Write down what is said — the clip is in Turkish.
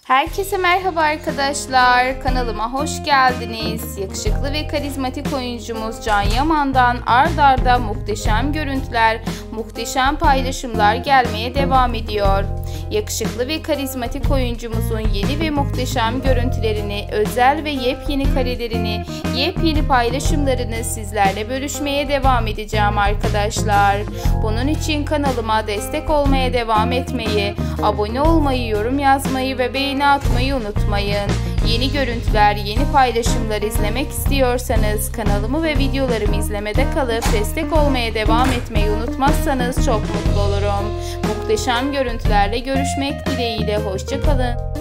Herkese merhaba arkadaşlar. Kanalıma hoş geldiniz. Yakışıklı ve karizmatik oyuncumuz Can Yaman'dan ard arda muhteşem görüntüler, muhteşem paylaşımlar gelmeye devam ediyor. Yakışıklı ve karizmatik oyuncumuzun yeni ve muhteşem görüntülerini, özel ve yepyeni karelerini, yepyeni paylaşımlarını sizlerle bölüşmeye devam edeceğim arkadaşlar. Bunun için kanalıma destek olmaya devam etmeyi, abone olmayı, yorum yazmayı ve beğeni atmayı unutmayın. Yeni görüntüler, yeni paylaşımlar izlemek istiyorsanız kanalımı ve videolarımı izlemede kalıp destek olmaya devam etmeyi unutmazsanız çok mutlu olurum. Muhteşem görüntülerle görüşmek dileğiyle. Hoşça kalın.